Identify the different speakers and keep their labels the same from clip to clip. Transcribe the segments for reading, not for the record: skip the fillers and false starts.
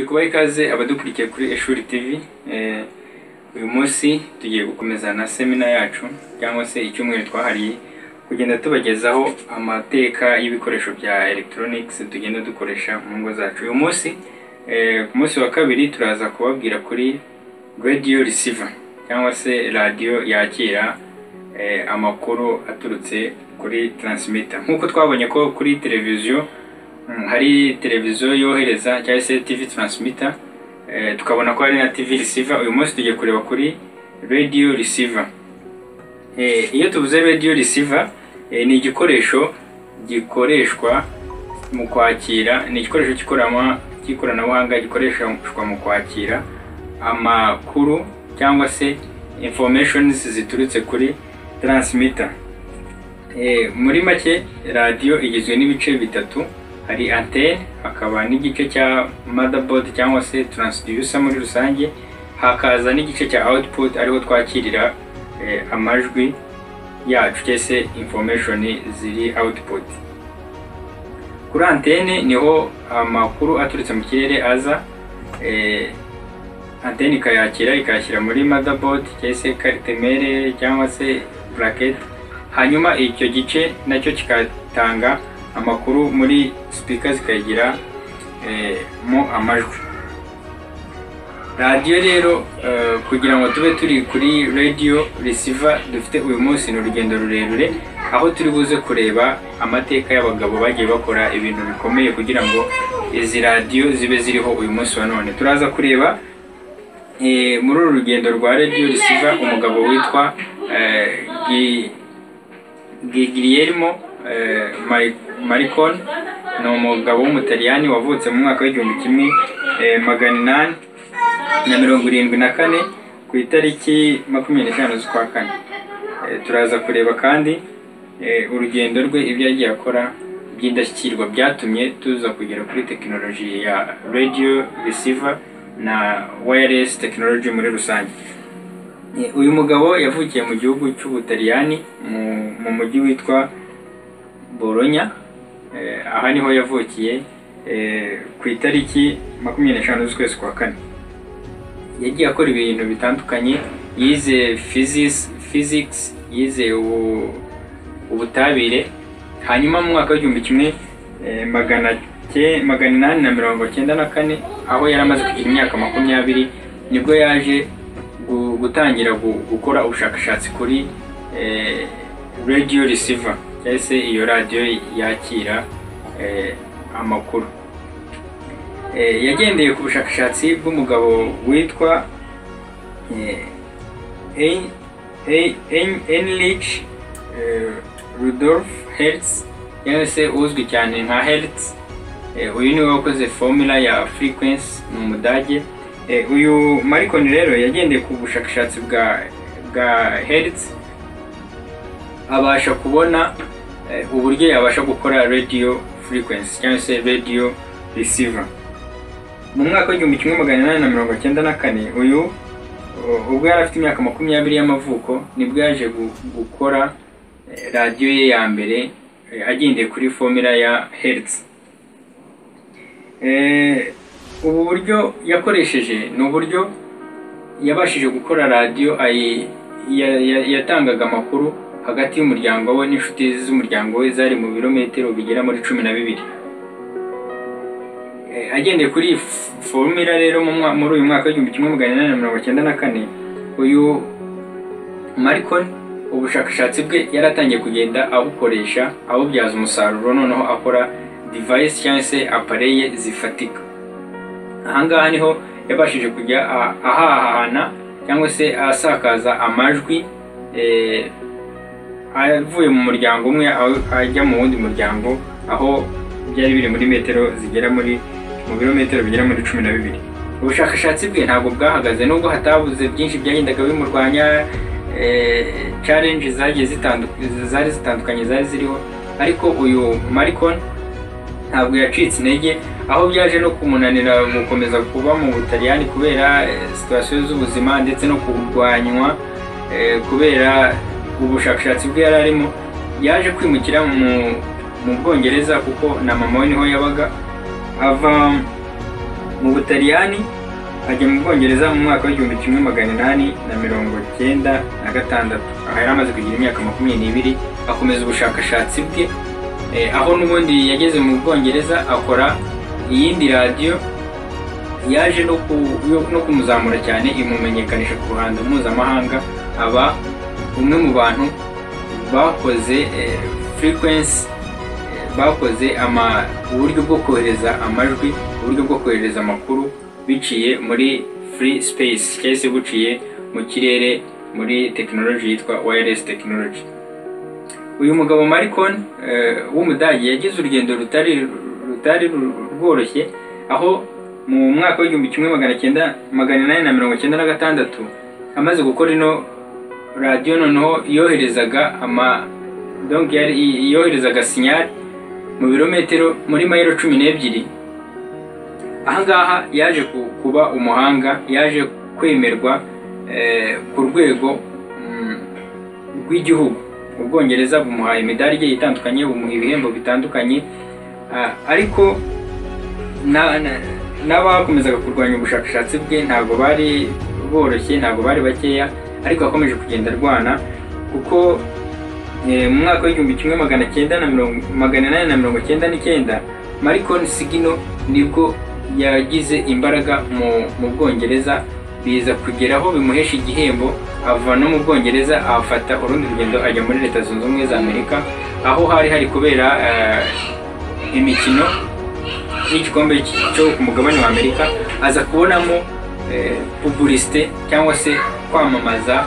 Speaker 1: kubaha ikaze abadukurikiye kuri Eshuri TV. Uyu munsi tugiye gukomeza na semina yacu cyangwa se icyumweru twahariye kugenda tubagezaho amateka y'ibikoresho bya electronics tugenda dukoresha mu ngo zacu. Uyu munsi ku munsi wa kabiri turaza kubabwira kuri radio receiver cyangwa se radio yakira amakuru aturutse kuri transmitter. Nkuko twabonye ko kuri televiziyo hari televiziyo yohereza cyangwa se TV transmitter, tukabona ko hari na TV receiver. Uyu munsi tugiye kureba kuri radio receiver. Iyo tuvuze radio receiver, ni igikoresho gikoreshwa mu kwakira, ni igikoresho cy'ikoranabuhanga gikoreshwa mu kwakira amakuru cyangwa se informations ziturutse kuri transmitter. Muri make radio igizwe n'ibice bitatu, hari antenne, hakaba n'igice cya motherboard cyangwa se transducer muri rusange, hakaza n'igice cya output ariho twakirira amajwi yacu cyese information ziri output. Kuri antenne niho amakuru aturutse mu kirere aza, antenne ikayashyira muri motherboard cyese carte mère cyangwa se bracket, hanyuma icyo gice nacyo kikatanga amakuru muri speaker zikagira mo amajwi. Radio rero kugira ngo tube turi kuri radio receiver dufite uyu munsi n'urugendo rurerure, aho turi buze kureba amateka y'abagabo bagiye bakora ibintu bikomeye kugira ngo izi radio zibe ziriho uyu munsi wa none. Turaza kureba muri uru rugendo rwa radio receiver umugabo witwa Guglielmo Marconi. Ni umugabo w'umutaliyani wavutse mu mwaka w'1874 ku itariki 25 z'ukwa kane. Turaza kureba kandi urugendo rwe, ibyo yagiye akora by'indashyikirwa byatumye tuza kugera kuri tekinoloji ya radio receiver na wireless technology muri rusange. Uyu mugabo yavukiye mu gihugu cy'Ubutaliyani mu mujyi witwa Bologna. Aha niho yavukiye ku itariki 25 z'ukwezi kwa kane. Yagiye akora ibintu bitandukanye, yize physics, yize ubutabire, hanyuma mu mwaka w'1894 aho yari amaze kugira imyaka 20 nibwo yaje gutangira gukora ubushakashatsi kuri radio receiver cyangwa se iyo radio yakira amakuru. Yagendeye ku bushakashatsi bw'umugabo witwa Heinrich Rudolf Hertz cyangwa se uzwi cyane nka Hertz. Uyu niwe wakoze formula ya frequency, ni Umudage. Uyu Marconi rero yagendeye ku bushakashatsi bwa Hertz abasha kubona uburyo yabasha gukora radio frequency cyangwa se radio receiver. Mu mwaka w'1894 uyu ubwo yari afite imyaka 20 y'amavuko nibwo yaje gukora radio ye ya mbere agendeye kuri formula ya Hertz. Ubu buryo yakoresheje ni uburyo yabashije gukora radio yatangaga amakuru hagati y'umuryango we n'inshuti z'umuryango we zari mu birometero bigera muri 12. Agendeye kuri formula rero muri uyu mwaka w'1894 uyu Marconi ubushakashatsi bwe yaratangiye kugenda abukoresha abubyaza umusaruro, noneho akora device cyangwa se appareil zifatika. Ahangaha niho yabashije kujya ahahana cyangwa se asakaza amajwi avuye mu muryango umwe ajya mu wundi muryango, aho byari biri muri metero zigera mu birometero bigera muri 12. Ubushakashatsi bwe ntabwo bwahagaze, nubwo hatabuze byinshi byagendaga bimurwanya, challenge zari zitandukanye zari ziriho, ariko uyu Marconi ntabwo yacitse intege, aho byaje no kumunanira gukomeza kuba mu Butaliyani kubera situation z'ubuzima ndetse no kurwanywa kubera ubushakashatsi bwe yari arimo. Yaje kwimukira mu Bwongereza kuko na mama we niho yabaga. mu Butaliyani ajya mu Bwongereza mu mwaka w'1896. Aha yari amaze kugira imyaka 22, akomeza ubushakashatsi bwe, aho n'ubundi yageze mu Bwongereza akora iyindi radiyo yaje no kumuzamura cyane, imumenyekanisha ku ruhando mpuzamahanga, aba umwe mu bantu bakoze frequency, bakoze uburyo bwo kohereza amajwi, uburyo bwo kohereza amakuru biciye muri free space, cyangwa se buciye mu kirere muri technology yitwa wireless technology. Uyu mugabo Marconi w'Umudage yagize urugendo rutari rworoshye, aho mu mwaka w'1896 amaze gukora ino radio, noneho yoherezaga yoherezaga signal mu birometero muri mayiro 12. Ahangaha yaje kuba umuhanga, yaje kwemerwa ku rwego rw'igihugu. Ubwongereza bumuhaye imidari igiye itandukanye, bumuha ibihembo bitandukanye, ariko n'abakomezaga kurwanya ubushakashatsi bwe ntabwo bari boroshye, ntabwo bari bakeya, ariko akomeje kugenda arwana, kuko mu mwaka w'1899 Marconi Signal nibwo yagize imbaraga mu Bwongereza, biza kugeraho bimuhesha igihembo, ava no mu Bwongereza afata urundi rugendo ajya muri Leta Zunze Ubumwe za Amerika, aho hari kubera imikino y'igikombe cyo ku mugabane wa Amerika. Aza kubonamo publicité cyangwa se kwamamaza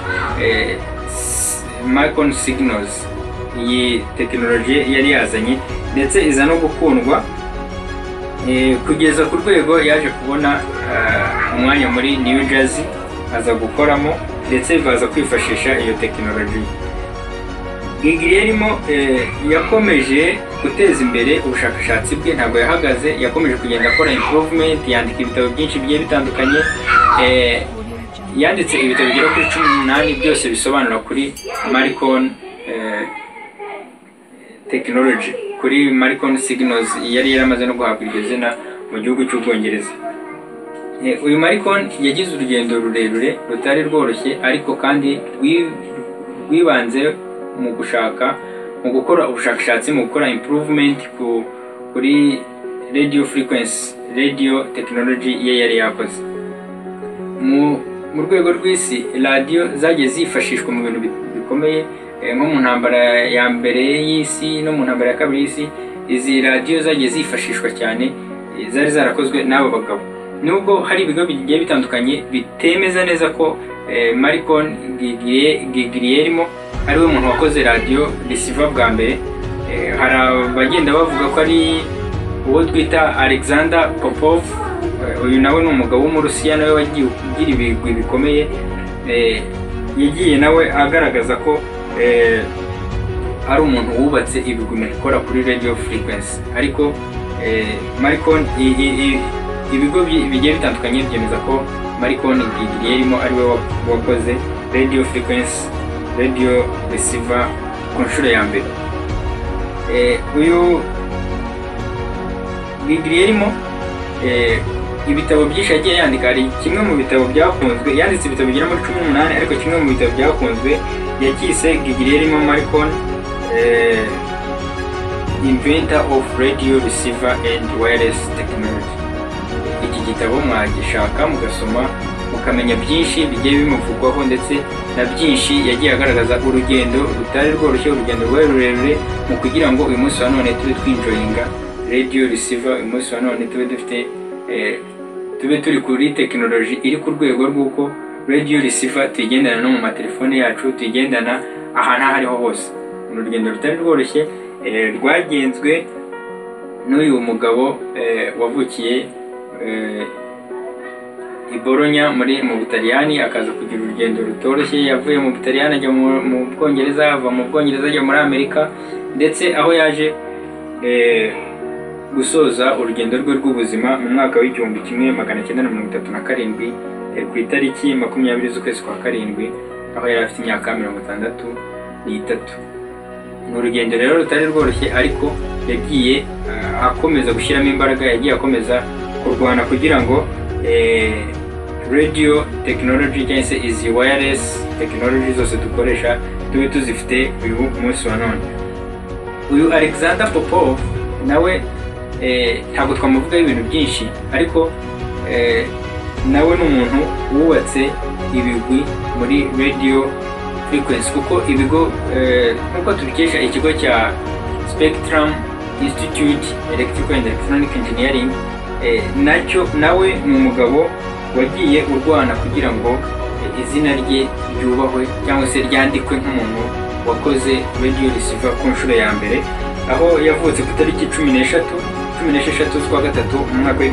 Speaker 1: Marconi Signals, iyi tekinoloji yari yazanye, ndetse iza no gukundwa kugeza ku rwego yaje kubona umwanya muri New Jersey aza gukoramo, ndetse baza kwifashisha iyo tekinoloji. Guglielmo yakomeje guteza imbere ubushakashatsi bwe, ntabwo yahagaze, yakomeje kugenda akora improvement, yandika ibitabo byinshi bigiye bitandukanye, yanditse ibitabo bigera kuri 18 byose bisobanura kuri Marconi technology, kuri Marconi Signals yari yaramaze no guhabwa iryo zina mu gihugu cy'Ubwongereza. Uyu Marconi yagize urugendo rurerure rutari rworoshye, ariko kandi wibanze mu gukora ubushakashatsi, mu gukora improvement kuri radio frequency, radio technology ye yari yakoze. Mu rwego rw'isi, radio zagiye zifashishwa mu bintu bikomeye, nko mu ntambara ya mbere y'isi no mu ntambara ya kabiri y'isi. Izi radio zagiye zifashishwa cyane, zari zarakozwe n'abo bagabo, nubwo hari ibigo bigiye bitandukanye bitemeza neza ko Marconi Guglielmo ari we muntu wakoze radio receiver bwa mbere. Hari abagenda bavuga ko ari uwo twita Alexander Popov. Uyu nawe ni umugabo w'Umurusiya, nawe wagiye ugira ibigwi bikomeye, yagiye nawe agaragaza ko ari umuntu wubatse ibigwi mu gukora kuri radio frequency. Ariko Marconi, ibigo bigiye bitandukanye byemeza ko Marconi Guglielmo ari we wakoze radio frequency, radio receiver ku nshuro ya mbere. Uyu Guglielmo ibitabo byinshi yagiye yandika. Hari kimwe mu bitabo byakunzwe, yanditse ibitabo bigera muri 18, ariko kimwe mu bitabo byakunzwe yakise Guglielmo Marconi Inventor of Radio Receiver and Wireless Technology. Iki gitabo mwagishaka mugasoma, mukamenya byinshi bigiye bimuvugwaho, ndetse na byinshi yagiye agaragaza urugendo rutari rworoshye, urugendo rwari rurerure, mu kugira ngo uyu munsi wa none tube twinjoyinga radio receiver, uyu munsi wa none tube turi kuri tekinoloji iri ku rwego rw'uko radio receiver tuyigendana no mu matelefone yacu, tuyigendana ahantu aho ariho hose. Urugendo rutari rworoshye rwagenzwe n'uyu mugabo wavukiye i Bologna mu Butaliyani, akaza kugira urugendo rutoroshye. Yavuye mu Butaliyani ajya mu Bwongereza, ava mu Bwongereza ajya muri Amerika, ndetse aho yaje gusoza urugendo rwe rw'ubuzima mu mwaka w'1937 ku itariki 20 z'ukwezi kwa karindwi, aho yari afite imyaka 63. Ni urugendo rero rutari rworoshye, ariko yagiye akomeza gushyiramo imbaraga, yagiye akomeza kurwana kugira ngo radio technology cyangwa se izi wireless technology zose dukoresha tube tuzifite uyu munsi wa none. Uyu Alexander Popov nawe ntabwo twamuvugaho ibintu byinshi, ariko nawe ni umuntu wubatse ibigwi muri radio frequency, kuko ibigo nkuko tubikesha ikigo cya Spectrum Institute Electrical and Electronic Engineering, nawe ni umugabo wagiye urwana kugira ngo izina rye ryubahwe cyangwa se ryandikwe nk'umuntu wakoze radio receiver ku nshuro ya mbere, aho yavutse ku itariki 16 z'ukwa gatatu mu mwaka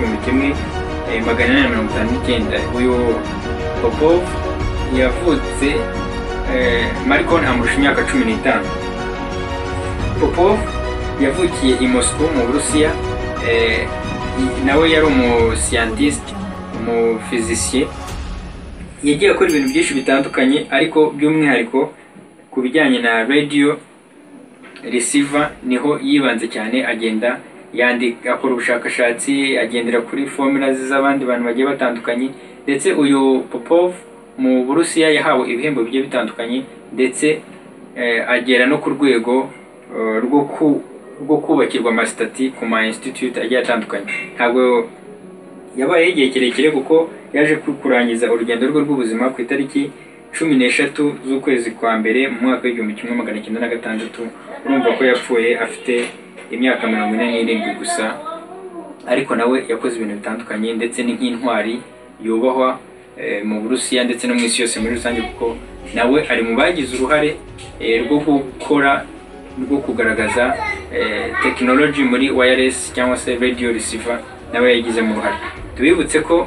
Speaker 1: w'1859. uyu Popov yavutse Marcon amurusha imyaka 15. Popov yavukiye i Moscow mu Burusiya, nawe yari umuscientist, umufizisiye, yagiye akora ibintu byinshi bitandukanye, ariko by'umwihariko ku bijyanye na radio receiver niho yibanze cyane, agenda yandika, akora ubushakashatsi, agendera kuri formulas z'abandi bantu bagiye batandukanye. Ndetse uyu Popov mu Burusiya yahawe ibihembo bigiye bitandukanye, ndetse agera no ku rwego rwo kubakirwa amasitati ku ma institute agiye atandukanye. Ntabwo yabaye igihe kirekire kuko yaje kurangiza urugendo rwe rw'ubuzima ku itariki 13 z'ukwezi kwa mbere mu mwaka w'1906. urumva ko yapfuye afite imyaka 47 gusa, ariko nawe yakoze ibintu bitandukanye, ndetse ni nk'intwari yubahwa mu Burusiya ndetse no mu isi yose muri rusange, kuko nawe ari mu bagize uruhare rwo kugaragaza technology muri wireless cyangwa se radio receiver, nawe yagize mu ruhare. Tubibutse ko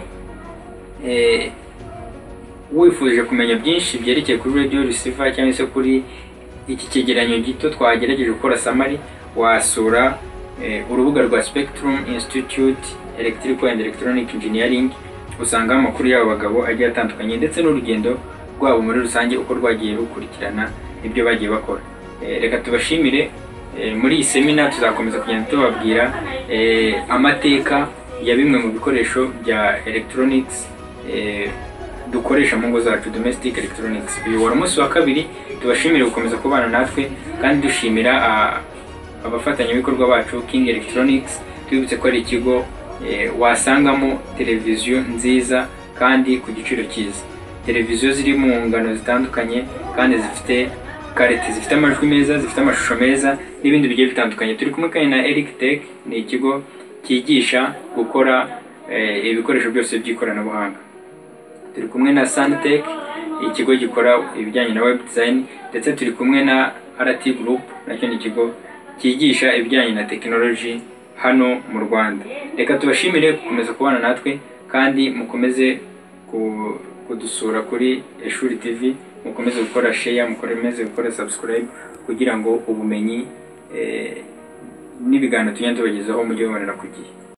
Speaker 1: wifuje kumenya byinshi byerekeye kuri radio receiver cyangwa se kuri iki cyegeranyo gito twagerageje gukora summary, wasura urubuga rwa Spectrum Institute Electrical and Electronic Engineering, usanga amakuru y'abo bagabo agiye atandukanye, ndetse n'urugendo rwabo muri rusange uko rwagiye rukurikirana ibyo bagiye bakora. Reka tubashimire. Muri iyi seminar tuzakomeza kugenda tubabwira amateka ya bimwe mu bikoresho bya electronics dukoresha mu ngo zacu, domestic electronics. Uyu wari umunsi wa kabiri. Tubashimire gukomeza kubana natwe, kandi dushimira abafatanyabikorwa bacu King Electronics. Twibutse ko ari ikigo wasangamo televiziyo nziza kandi ku giciro cyiza, televiziyo ziri mu ngano zitandukanye kandi zifite karite, zifite amajwi meza, zifite amashusho meza n'ibindi bigiye bitandukanye. Turi kumwe kandi na Eric Tech, ni ikigo cyigisha gukora ibikoresho byose by'ikoranabuhanga. Turi kumwe na Suntech, ikigo gikora ibijyanye na web design, ndetse turi kumwe na RT Group, nacyo ni ikigo cyigisha ibijyanye na technology hano mu Rwanda. Reka tubashimire gukomeza kubana natwe, kandi mukomeze kudusura kuri Eshuri TV, mukomeze gukora share, mukomeze gukora subscribe, kugira ngo ubumenyi n'ibiganiro tugenda tubagezaho mujye mubonera ku gihe.